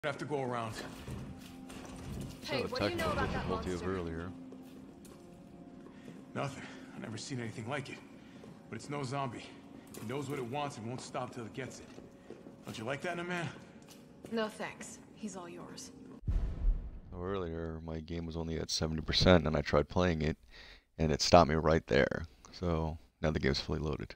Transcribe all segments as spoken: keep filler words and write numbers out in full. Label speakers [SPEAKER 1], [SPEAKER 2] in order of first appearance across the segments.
[SPEAKER 1] Have to go around.
[SPEAKER 2] Hey, what do you know about that monster?
[SPEAKER 3] Earlier.
[SPEAKER 1] Nothing. I've never seen anything like it. But it's no zombie. It knows what it wants and won't stop till it gets it. Don't you like that in a man?
[SPEAKER 2] No thanks. He's all yours.
[SPEAKER 3] So earlier, my game was only at seventy percent, and I tried playing it, and it stopped me right there. So now the game's fully loaded.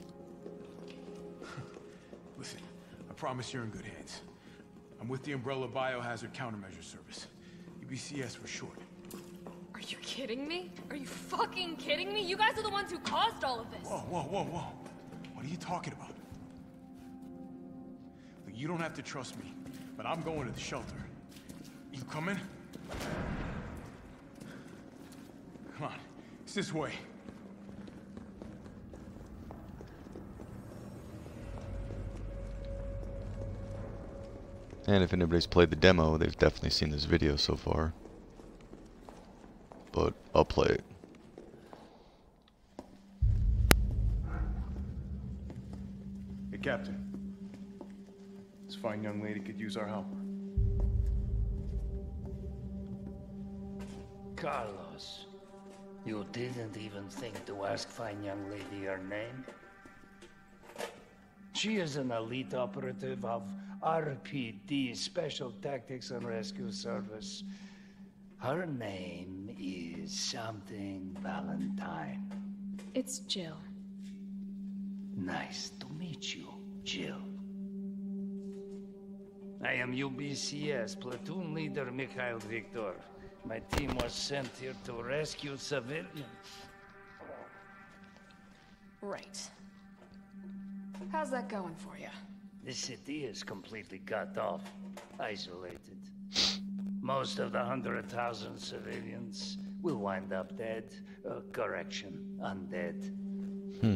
[SPEAKER 1] Listen, I promise you're in good hands. I'm with the Umbrella Biohazard Countermeasure Service. U B C S for short.
[SPEAKER 2] Are you kidding me? Are you fucking kidding me? You guys are the ones who caused all of this.
[SPEAKER 1] Whoa, whoa, whoa, whoa. What are you talking about? Look, you don't have to trust me, but I'm going to the shelter. You coming? Come on, it's this way.
[SPEAKER 3] And if anybody's played the demo, they've definitely seen this video so far. But I'll play it.
[SPEAKER 4] Hey, Captain. This fine young lady could use our help.
[SPEAKER 5] Carlos, you didn't even think to ask fine young lady her name? She is an elite operative of R P D, Special Tactics and Rescue Service. Her name is something Valentine.
[SPEAKER 2] It's Jill.
[SPEAKER 5] Nice to meet you, Jill. I am U B C S Platoon Leader Mikhail Victor. My team was sent here to rescue civilians.
[SPEAKER 2] Right. How's that going for you?
[SPEAKER 5] The city is completely cut off, isolated. Most of the hundred thousand civilians will wind up dead. Uh, correction, undead.
[SPEAKER 3] Hmm.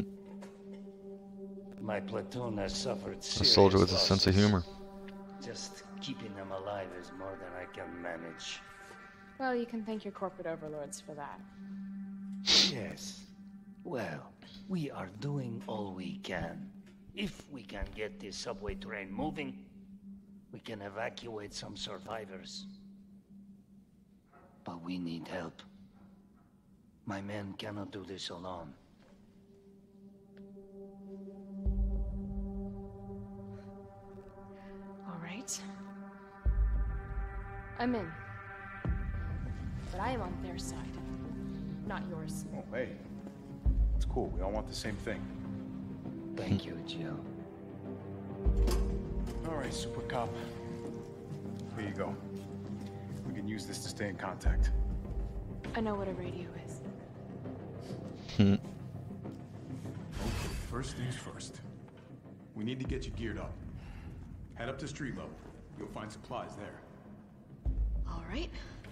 [SPEAKER 5] My platoon has suffered
[SPEAKER 3] A
[SPEAKER 5] serious
[SPEAKER 3] soldier with a
[SPEAKER 5] losses.
[SPEAKER 3] sense of humor.
[SPEAKER 5] Just keeping them alive is more than I can manage.
[SPEAKER 2] Well, you can thank your corporate overlords for that.
[SPEAKER 5] Yes. Well, we are doing all we can. If we can get this subway train moving, we can evacuate some survivors. But we need help. My men cannot do this alone.
[SPEAKER 2] All right. I'm in. But I am on their side, not yours.
[SPEAKER 4] Oh, hey. It's cool. We all want the same thing.
[SPEAKER 5] Thank you, Jill.
[SPEAKER 4] All right, Super Cop. Here you go. We can use this to stay in contact.
[SPEAKER 2] I know what a radio is.
[SPEAKER 1] Okay, first things first. We need to get you geared up. Head up to street level. You'll find supplies there.
[SPEAKER 2] All right.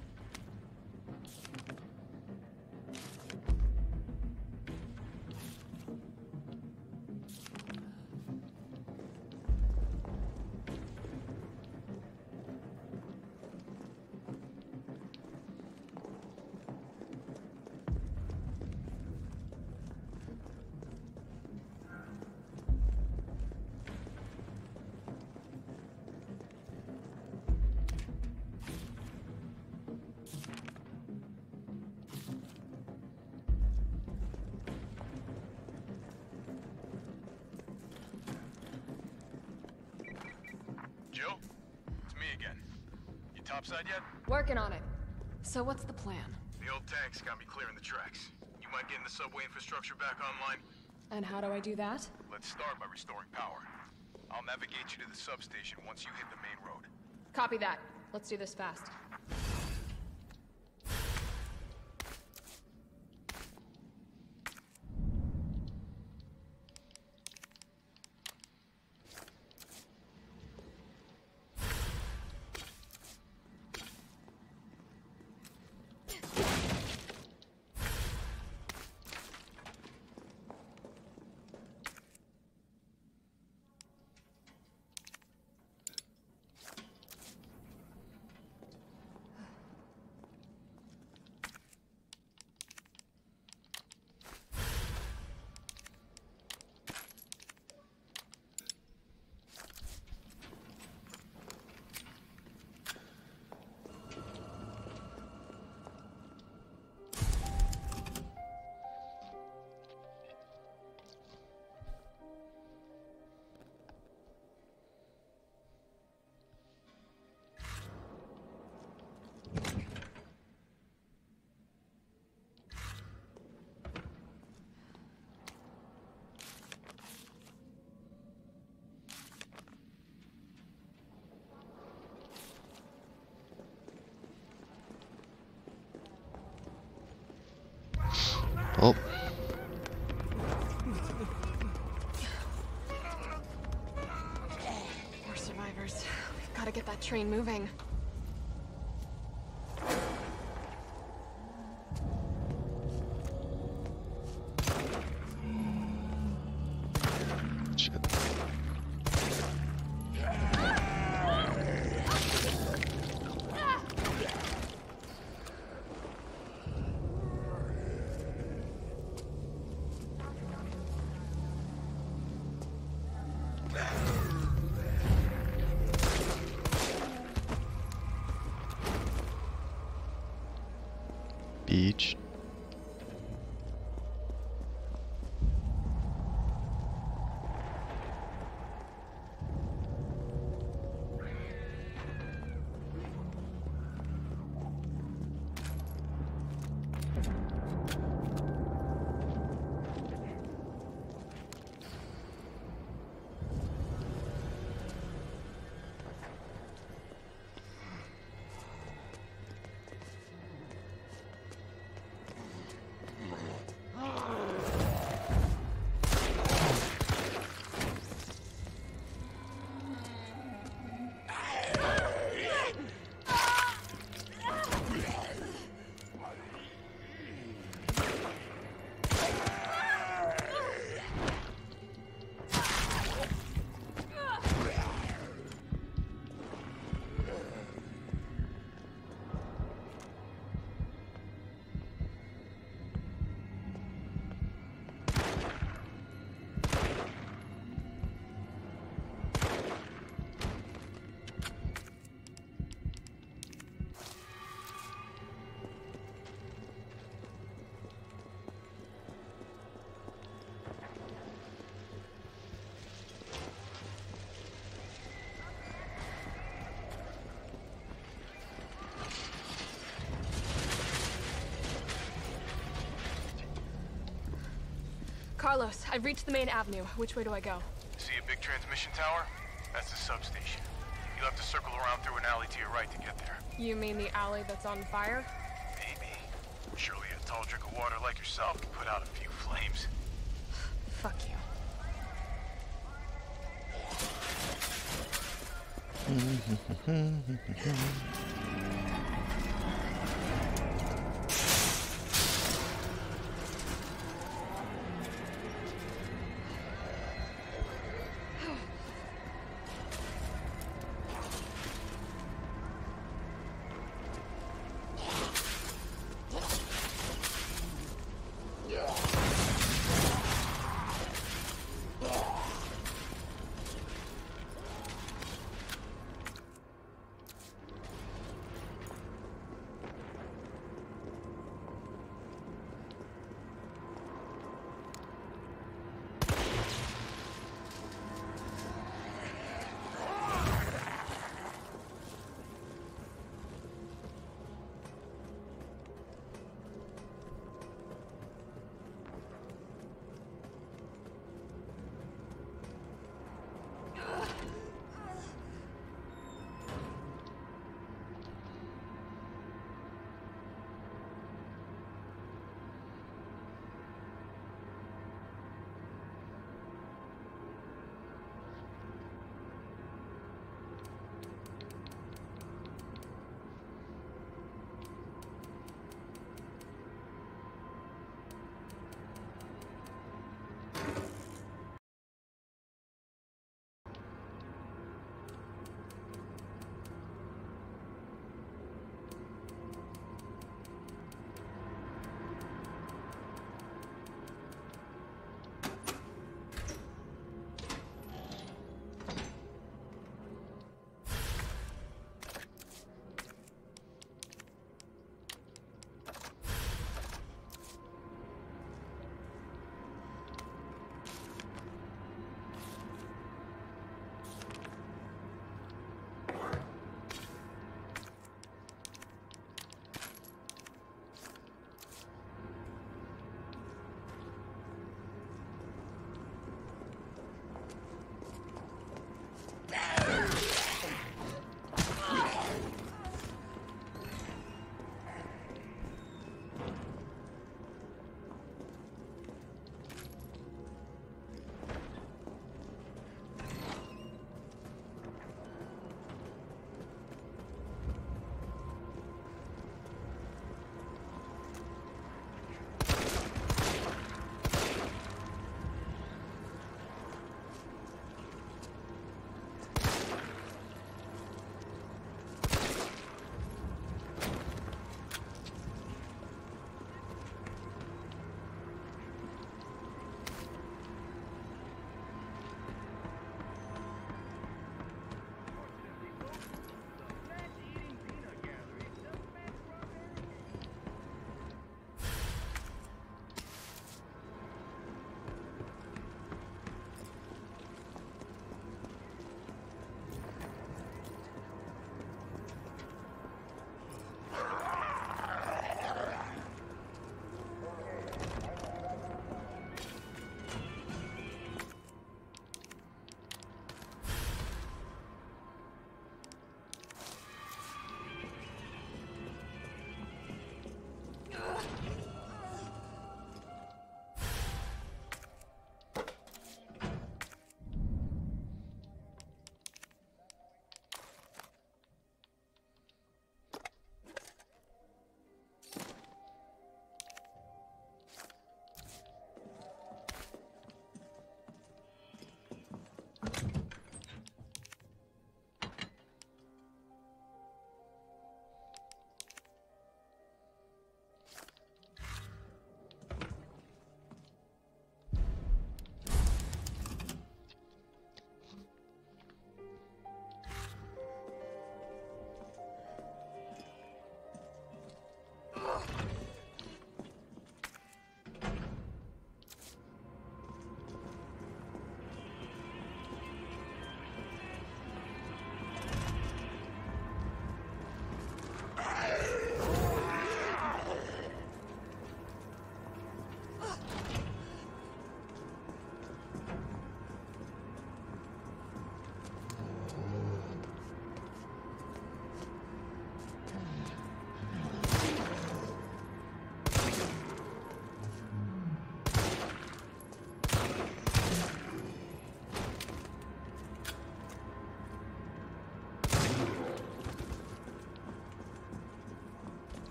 [SPEAKER 1] Jill? It's me again. You topside yet?
[SPEAKER 2] Working on it. So what's the plan?
[SPEAKER 1] The old tanks got me clearing the tracks. You mind getting the subway infrastructure back online?
[SPEAKER 2] And how do I do that?
[SPEAKER 1] Let's start by restoring power. I'll navigate you to the substation once you hit the main road.
[SPEAKER 2] Copy that. Let's do this fast.
[SPEAKER 3] Oh.
[SPEAKER 2] More survivors. We've got to get that train moving.
[SPEAKER 3] Shit. Beach.
[SPEAKER 2] Carlos, I've reached the main avenue. Which way do I go?
[SPEAKER 1] See a big transmission tower? That's the substation. You'll have to circle around through an alley to your right to get there.
[SPEAKER 2] You mean the alley that's on fire?
[SPEAKER 1] Maybe. Surely a tall drink of water like yourself can put out a few flames.
[SPEAKER 2] Fuck you.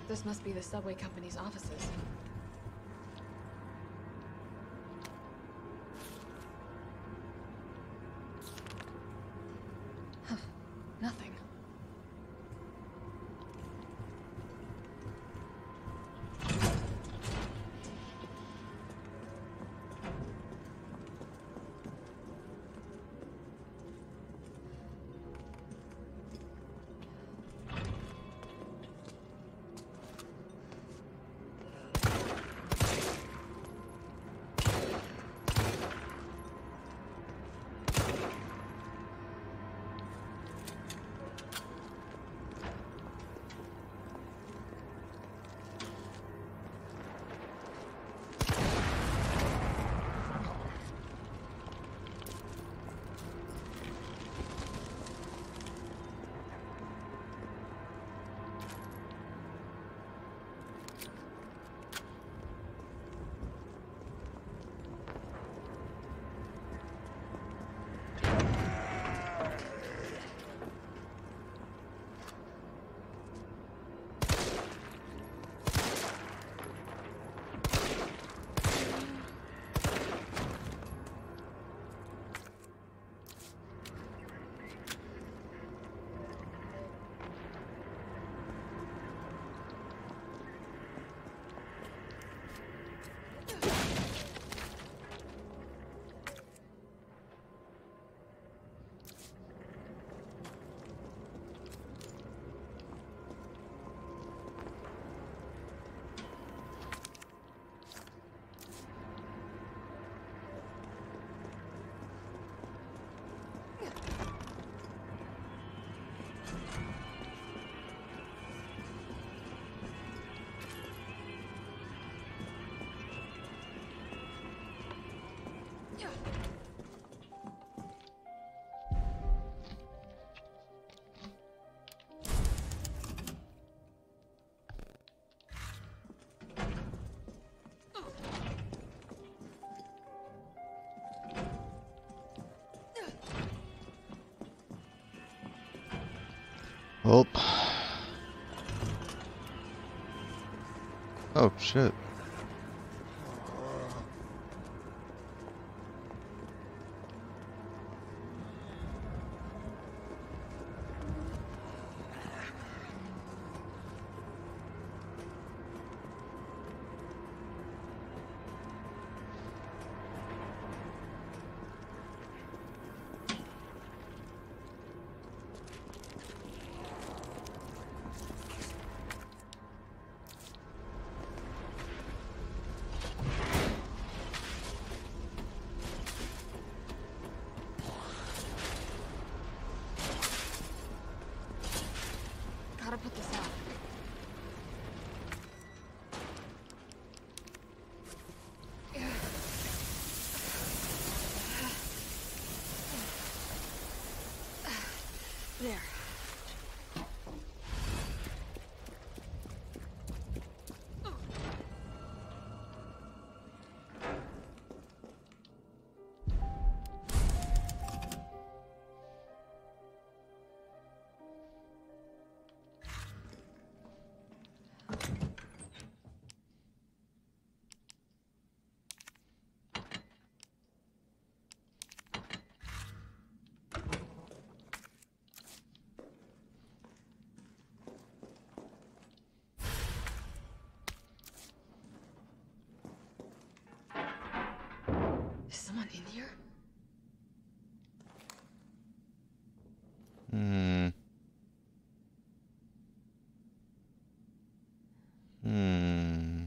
[SPEAKER 2] This must be the subway company's offices. Huh. Nothing.
[SPEAKER 3] Oh. Oh, shit.
[SPEAKER 2] Gotta put this out. There. Is someone in here?
[SPEAKER 3] Hmm. Hmm.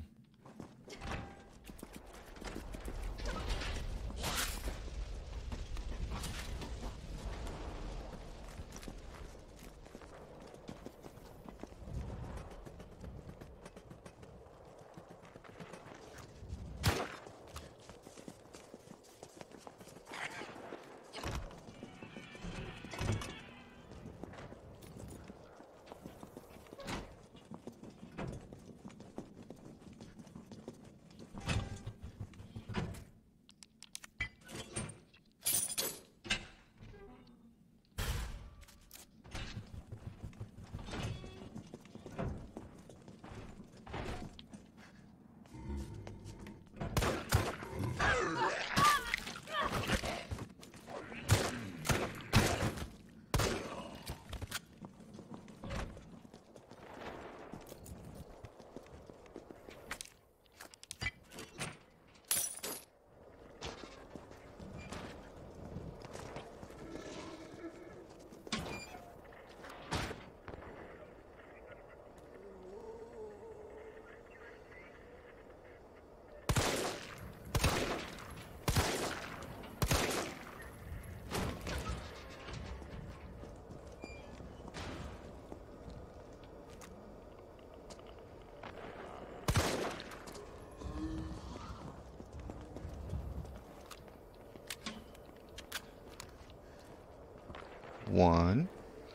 [SPEAKER 3] One.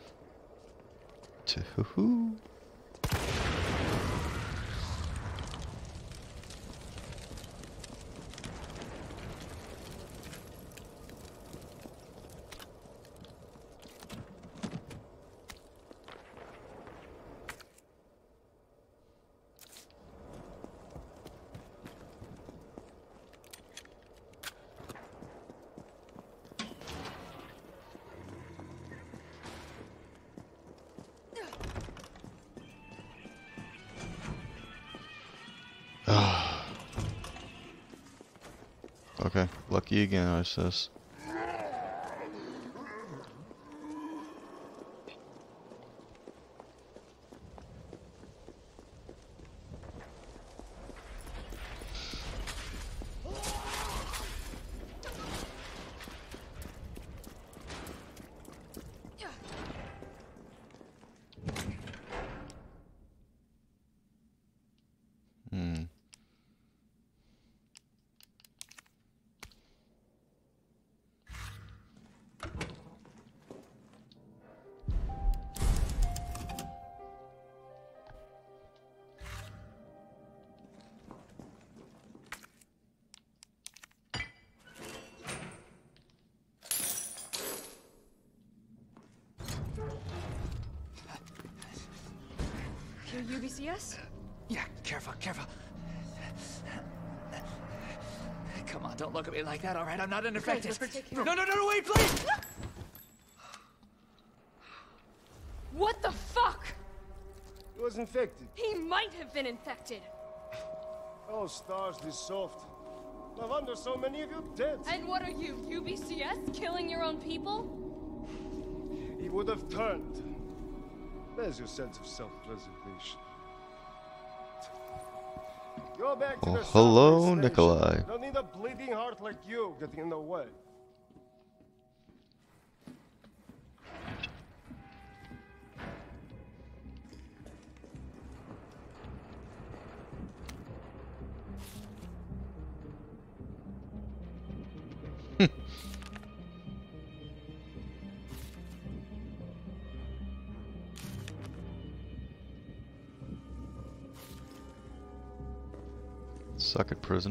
[SPEAKER 3] Two. Okay, lucky again, I says. Hmm.
[SPEAKER 2] Here, U B C S?
[SPEAKER 6] Yeah, careful, careful. Come on, don't look at me like that, all right? I'm not unaffected.
[SPEAKER 2] let's take
[SPEAKER 6] No, no, no, no, wait, please!
[SPEAKER 2] What the fuck?
[SPEAKER 7] He was infected.
[SPEAKER 2] He might have been infected.
[SPEAKER 7] Oh, stars, this soft. No wonder so many of you dead.
[SPEAKER 2] And what are you, U B C S? Killing your own people?
[SPEAKER 7] He would have turned. There's your sense of self-preservation. Go back to
[SPEAKER 3] Oh,
[SPEAKER 7] the
[SPEAKER 3] hello,
[SPEAKER 7] subway station.
[SPEAKER 3] Nikolai.
[SPEAKER 7] Don't need a bleeding heart like you getting in the way.
[SPEAKER 3] Suck at prison.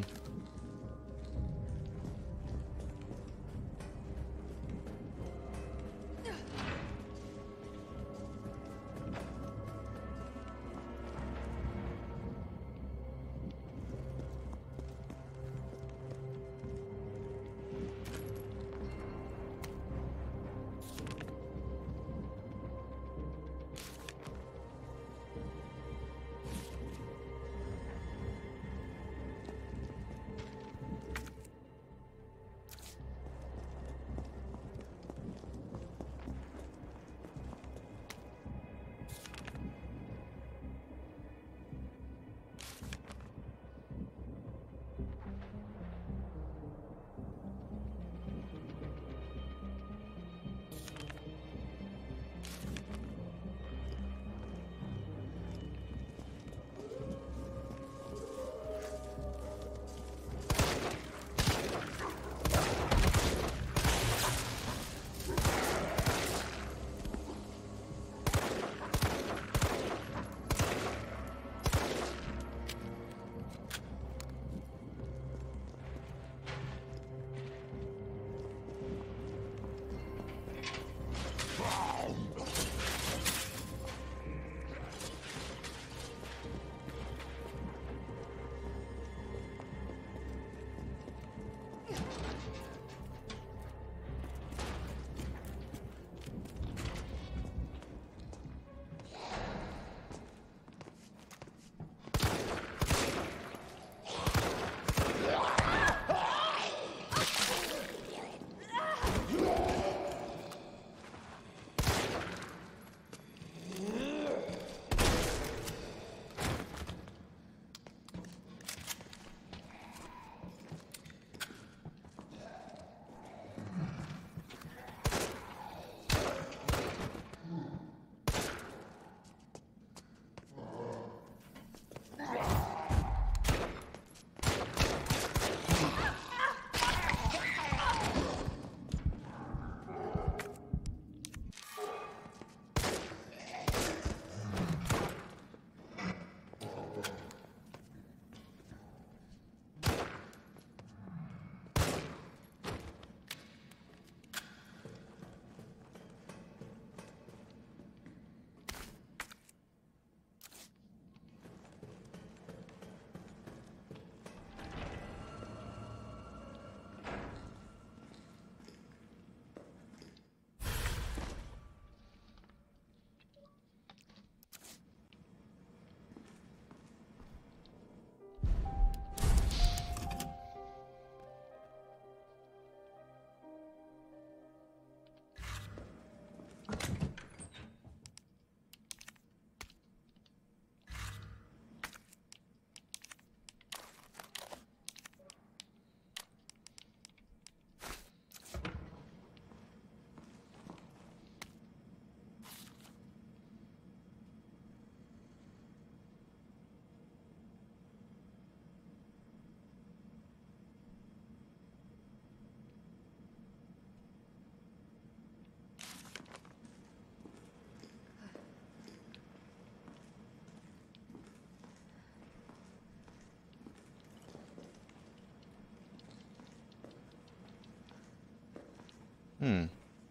[SPEAKER 3] Hmm.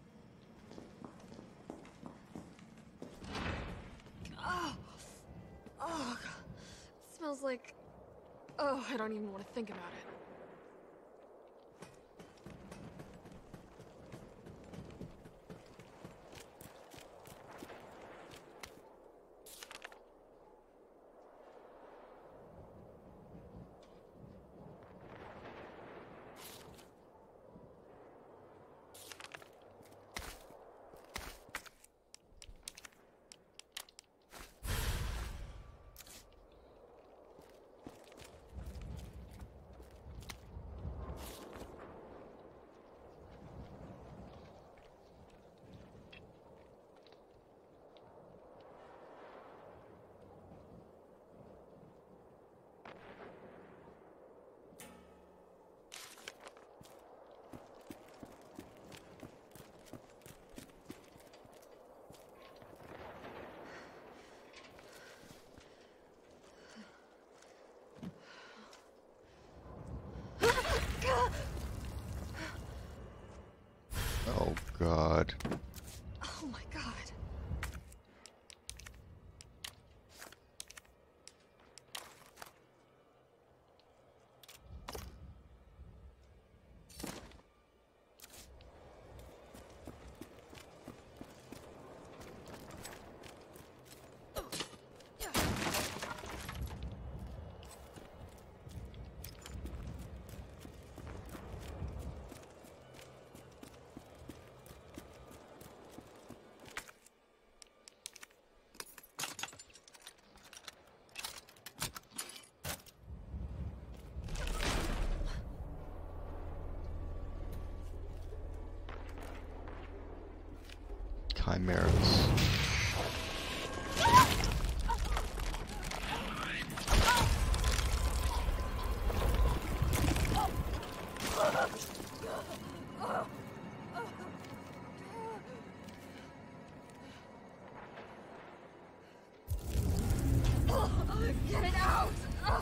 [SPEAKER 2] Oh, oh, it smells like. Oh, I don't even want to think about it.
[SPEAKER 3] Oh God.
[SPEAKER 2] Oh my god.
[SPEAKER 3] Chimeras.
[SPEAKER 2] Get it out! Ugh.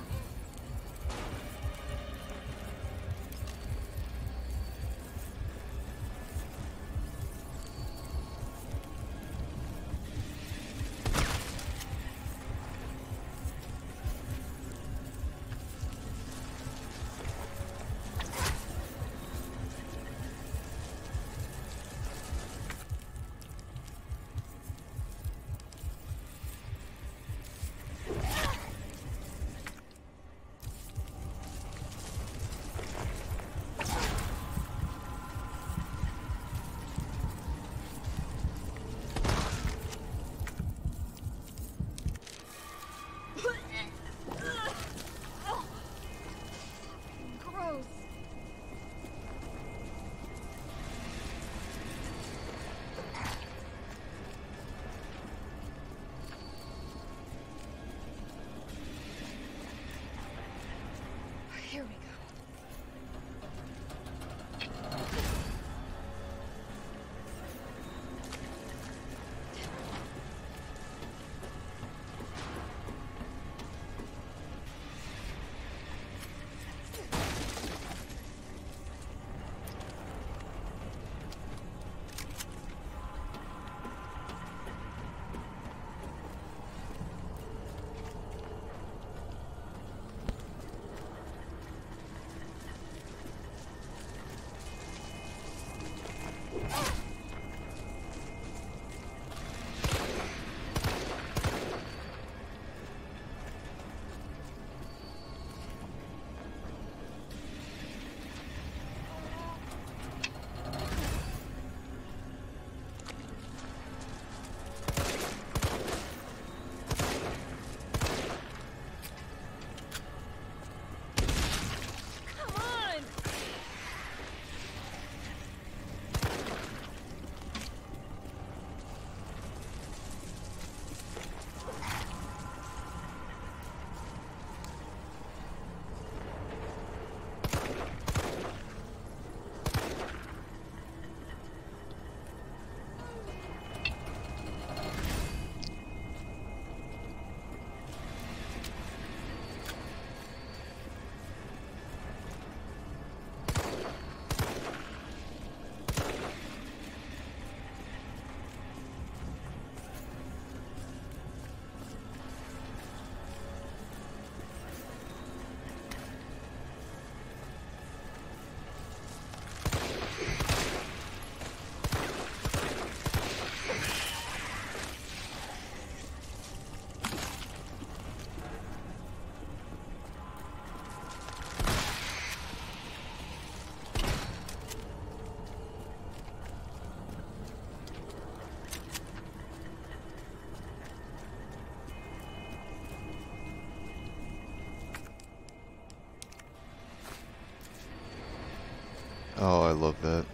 [SPEAKER 3] Oh, I love that.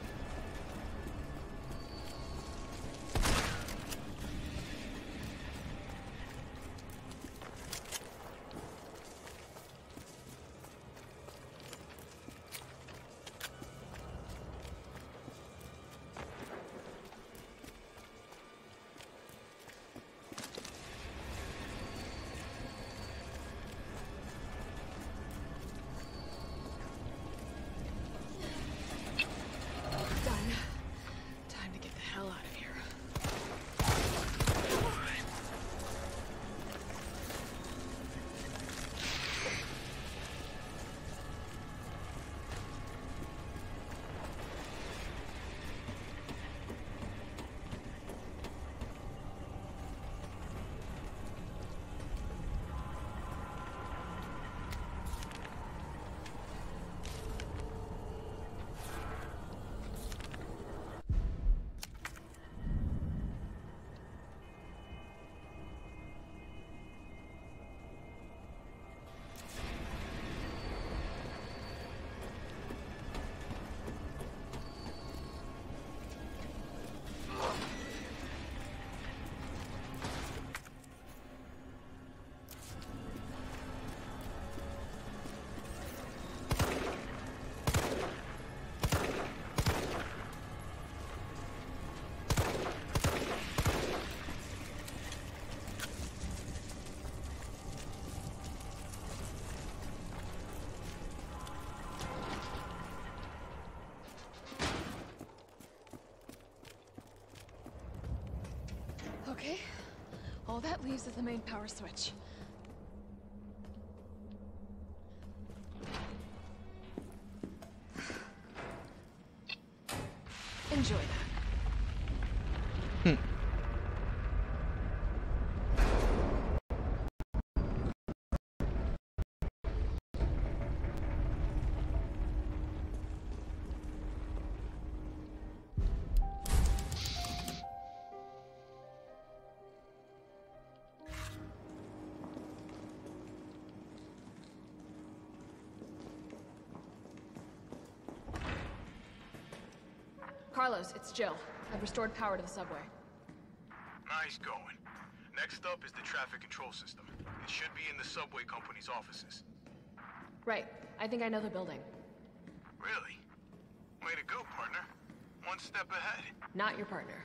[SPEAKER 2] Done. Time to get the hell out of here. Okay. All that leaves is the main power switch. Enjoy that. Carlos, it's Jill. I've restored power to the subway.
[SPEAKER 1] Nice going. Next up is the traffic control system. It should be in the subway company's offices.
[SPEAKER 2] Right. I think I know the building.
[SPEAKER 1] Really? Way to go, partner. One step ahead.
[SPEAKER 2] Not your partner.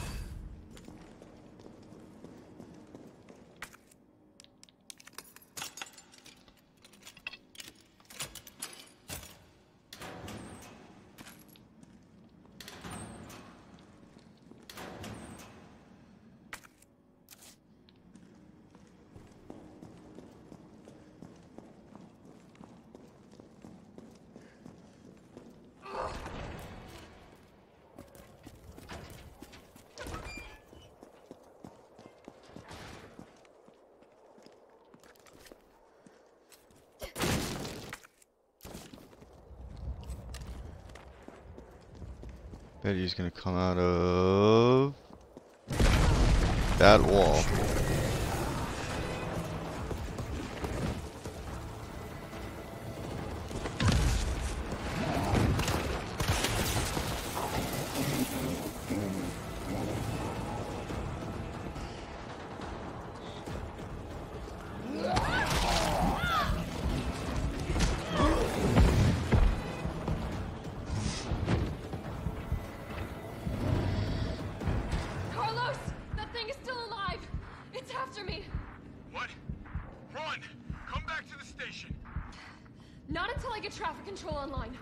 [SPEAKER 3] Bet he's gonna come out of that wall.
[SPEAKER 2] Carlos! That thing is still alive! It's after me!
[SPEAKER 1] What? Run! Come back to the station!
[SPEAKER 2] Not until I get traffic control online.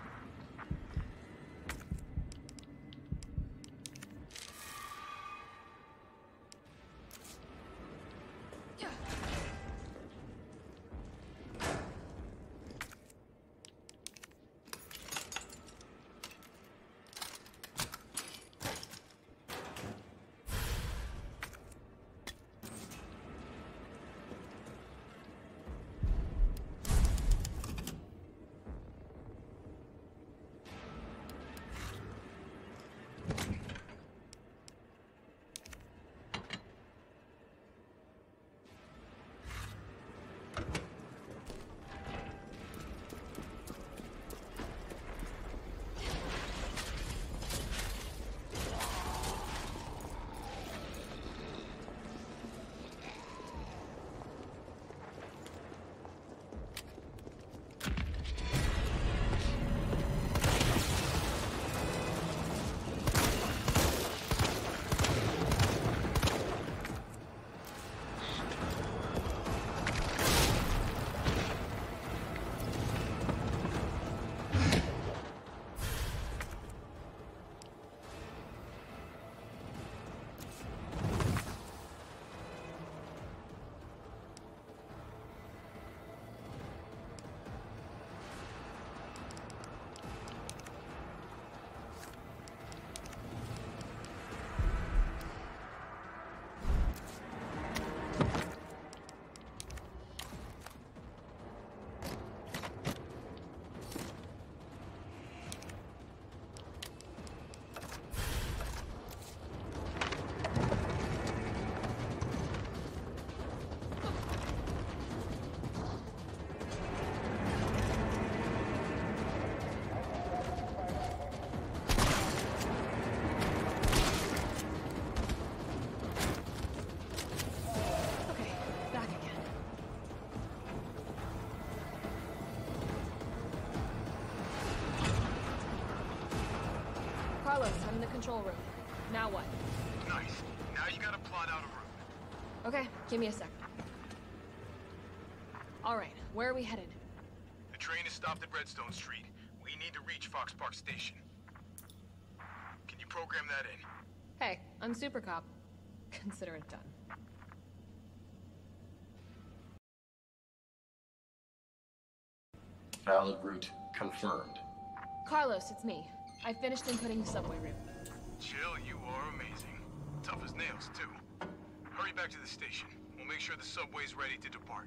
[SPEAKER 2] Carlos, I'm in the control room. Now what?
[SPEAKER 1] Nice. Now you gotta plot out a route.
[SPEAKER 2] Okay, give me a sec. Alright, where are we headed?
[SPEAKER 1] The train is stopped at Redstone Street. We need to reach Fox Park Station. Can you program that in?
[SPEAKER 2] Hey, I'm Super Cop. Consider it done.
[SPEAKER 8] Valid route confirmed.
[SPEAKER 2] Carlos, it's me. I finished inputting the subway route.
[SPEAKER 1] Jill, you are amazing. Tough as nails, too. Hurry back to the station. We'll make sure the subway's ready to depart.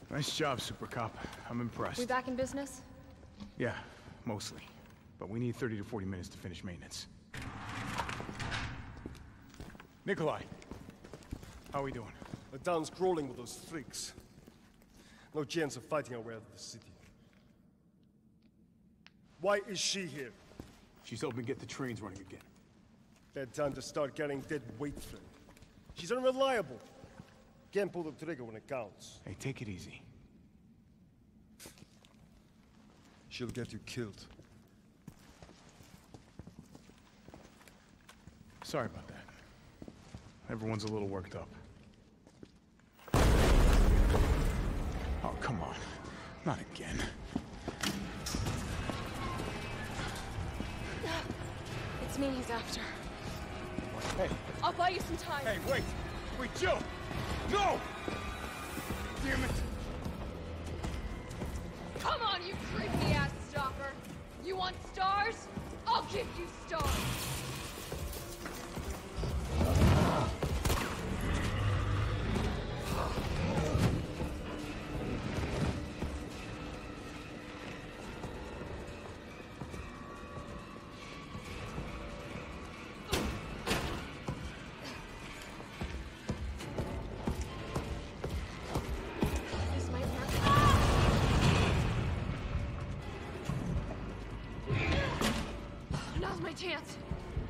[SPEAKER 1] Nice job, Super Cop. I'm impressed.
[SPEAKER 2] We back in business?
[SPEAKER 1] Yeah, mostly. But we need thirty to forty minutes to finish maintenance. Nikolai, how are we doing?
[SPEAKER 7] The town's crawling with those freaks. No chance of fighting our way out of the city. Why is she here?
[SPEAKER 1] She's helping get the trains running again.
[SPEAKER 7] Bad time to start carrying dead weight, friend. She's unreliable. Can't pull the trigger when it counts.
[SPEAKER 1] Hey, take it easy.
[SPEAKER 7] She'll get you killed.
[SPEAKER 1] Sorry about that. Everyone's a little worked up. Oh, come on. Not again.
[SPEAKER 2] It's me he's after.
[SPEAKER 1] Hey,
[SPEAKER 2] I'll buy you some time.
[SPEAKER 1] hey, wait! Wait, Joe! No! Damn it!
[SPEAKER 2] Come on, you creepy ass stalker! You want stars? I'll give you stars! This might work. Now's my chance.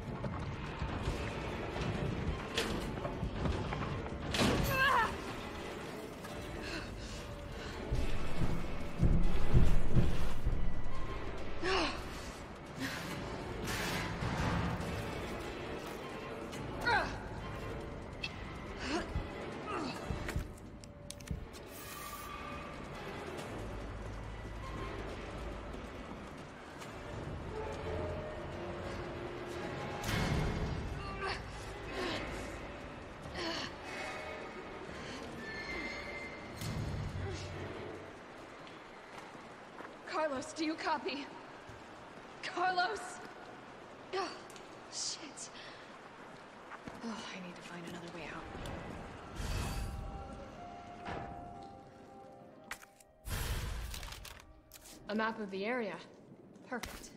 [SPEAKER 2] Carlos, do you copy? Carlos! Oh, shit. Oh, I need to find another way out. A map of the area. Perfect.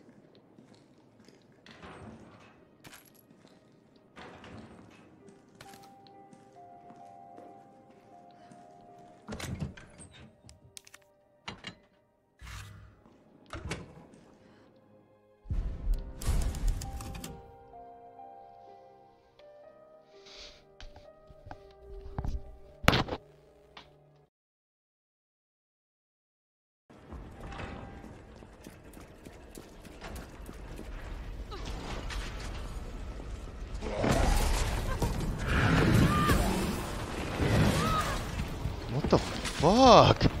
[SPEAKER 3] What the fuck?